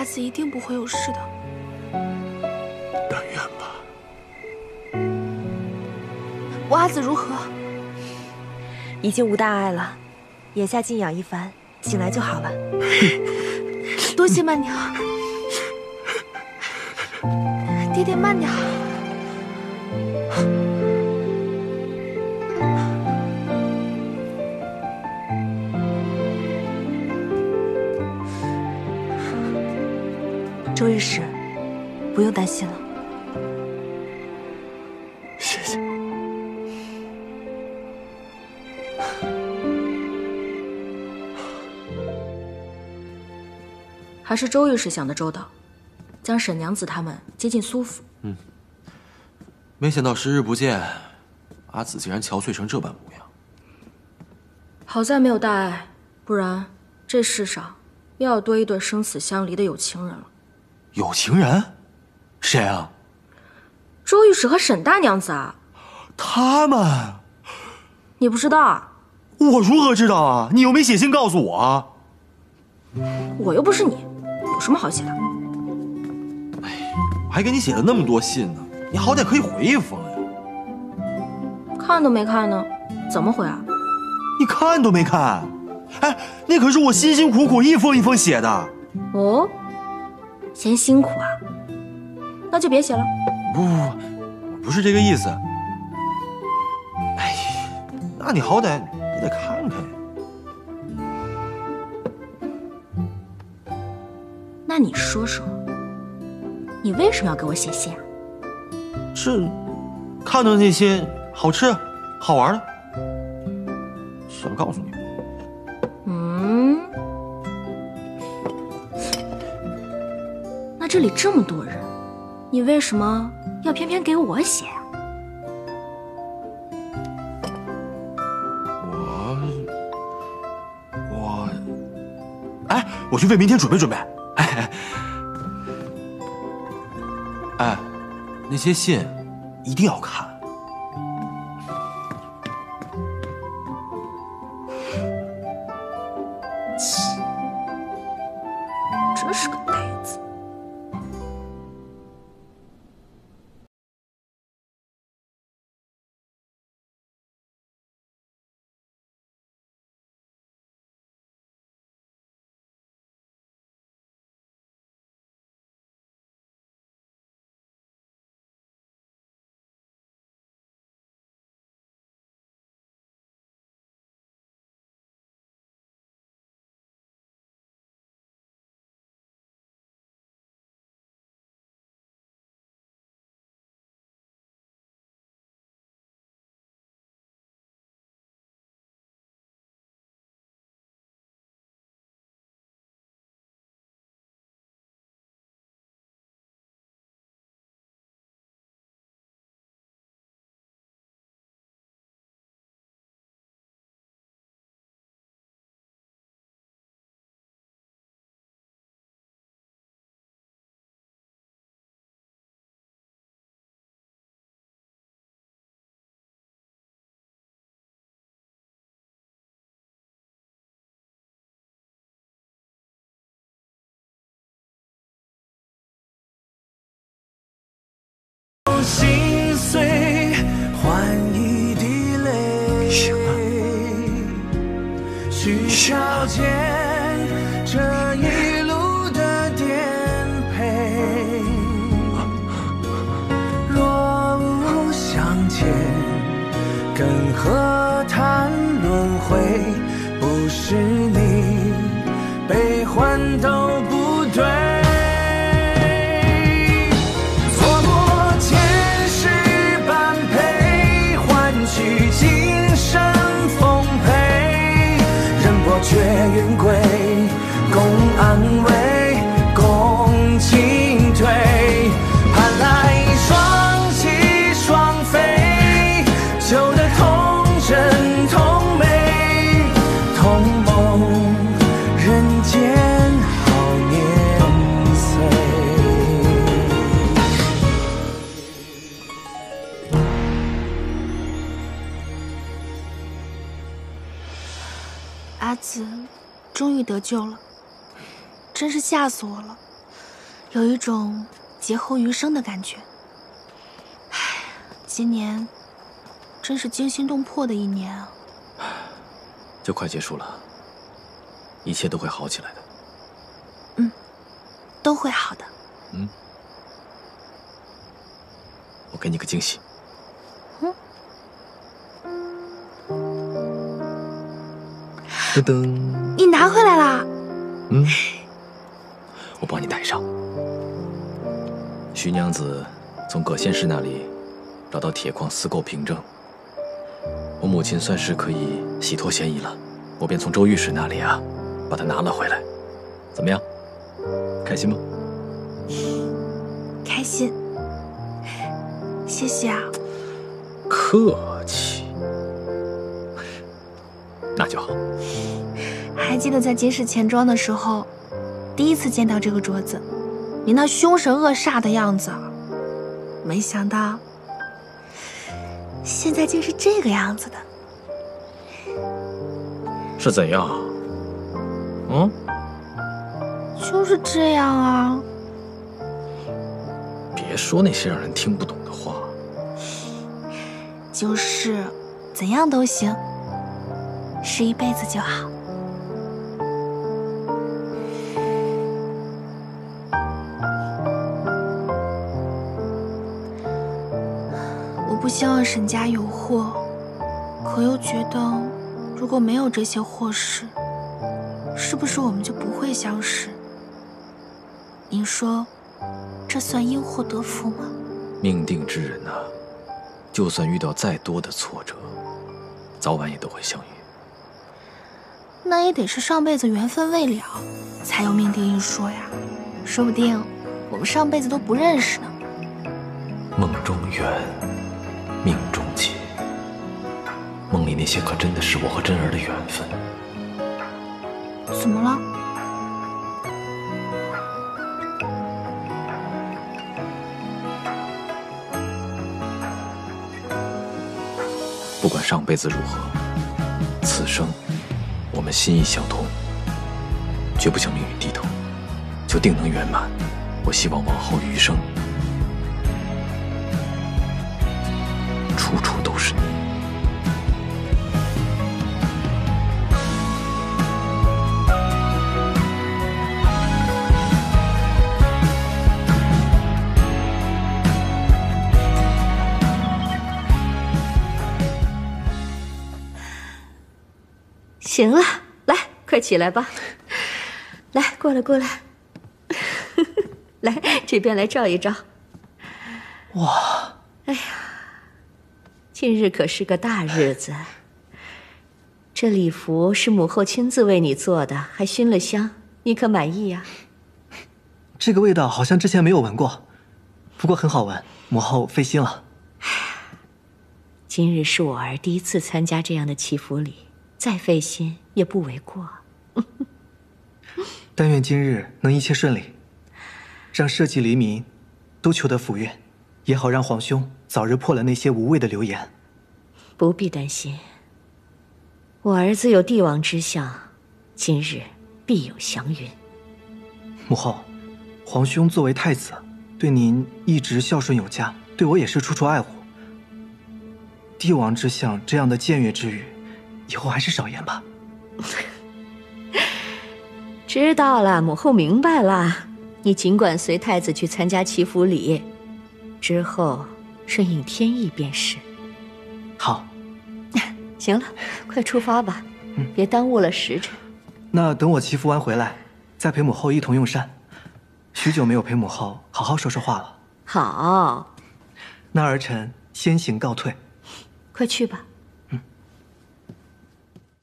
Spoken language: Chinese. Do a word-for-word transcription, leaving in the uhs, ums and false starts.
阿紫一定不会有事的。 但愿吧。 我阿紫如何？ 已经无大碍了，眼下静养一番，醒来就好了。 多谢曼娘。爹爹慢点。 周御史，不用担心了。 谢谢。 还是周御史想的周到，将沈娘子他们接进苏府。 嗯，没想到时日不见，阿紫竟然憔悴成这般模样。 好在没有大碍，不然这世上又要多一对生死相离的有情人了。 有情人？谁啊？ 周御史和沈大娘子啊。 他们？ 你不知道啊？ 我如何知道啊？你又没写信告诉我啊。 我又不是你，有什么好写的？ 哎，我还给你写了那么多信呢，你好歹可以回一封呀。 看都没看呢，怎么回啊？ 你看都没看？哎，那可是我辛辛苦苦一封一封写的。 哦，嫌辛苦啊？那就别写了。 不不不，我不是这个意思。哎，那你好歹也得看看呀。 那你说说，你为什么要给我写信啊？ 是看到那些好吃、好玩的，想告诉你。 嗯，那这里这么多人，你为什么要偏偏给我写啊？ 我我，哎，我去为明天准备准备。哎哎，那些信一定要看。 切，真是个呆子。 心碎换一滴泪，去消减这一路的颠沛。若无相见，更何谈轮回？不是你，悲欢都不对。却云归，共安慰，共进退，盼来双栖双飞，求得同真同美，同梦人间好年岁。 阿紫终于得救了，真是吓死我了。 有一种劫后余生的感觉。唉，今年真是惊心动魄的一年啊！ 就快结束了，一切都会好起来的。 嗯，都会好的。 嗯，我给你个惊喜。 嗯。 噔噔， 你拿回来啦？ 嗯，我帮你带上。徐娘子从葛仙师那里找到铁矿私购凭证，我母亲算是可以洗脱嫌疑了。我便从周御史那里啊，把它拿了回来。怎么样？开心吗？ 开心。谢谢啊。 客气。那就好。 还记得在金氏钱庄的时候，第一次见到这个镯子，你那凶神恶煞的样子，没想到现在竟是这个样子的。 是怎样？嗯？ 就是这样啊。 别说那些让人听不懂的话。 就是怎样都行，是一辈子就好。我不希望沈家有祸，可又觉得如果没有这些祸事，是不是我们就不会相识？你说，这算因祸得福吗？ 命定之人啊，就算遇到再多的挫折，早晚也都会相遇。 那也得是上辈子缘分未了，才有命定一说呀。说不定我们上辈子都不认识呢。 梦中缘，命中结。梦里那些可真的是我和真儿的缘分。 怎么了？ 不管上辈子如何，此生我们心意相通，绝不向命运低头，就定能圆满。我希望往后余生，处处都是你。 行了，来，快起来吧。来，过来，过来。来，这边来照一照。 哇！ 哎呀，今日可是个大日子。这礼服是母后亲自为你做的，还熏了香，你可满意呀？ 这个味道好像之前没有闻过，不过很好闻，母后费心了。 今日是我儿第一次参加这样的祈福礼。再费心也不为过。 但愿今日能一切顺利，让社稷黎民都求得福愿，也好让皇兄早日破了那些无谓的流言。 不必担心，我儿子有帝王之相，今日必有祥云。 母后，皇兄作为太子，对您一直孝顺有加，对我也是处处爱护。帝王之相这样的僭越之语，以后还是少言吧。 知道了，母后明白了。你尽管随太子去参加祈福礼，之后顺应天意便是。 好。 行了，快出发吧，嗯、别耽误了时辰。 那等我祈福完回来，再陪母后一同用膳。许久没有陪母后好好说说话了。 好。 那儿臣先行告退。 快去吧。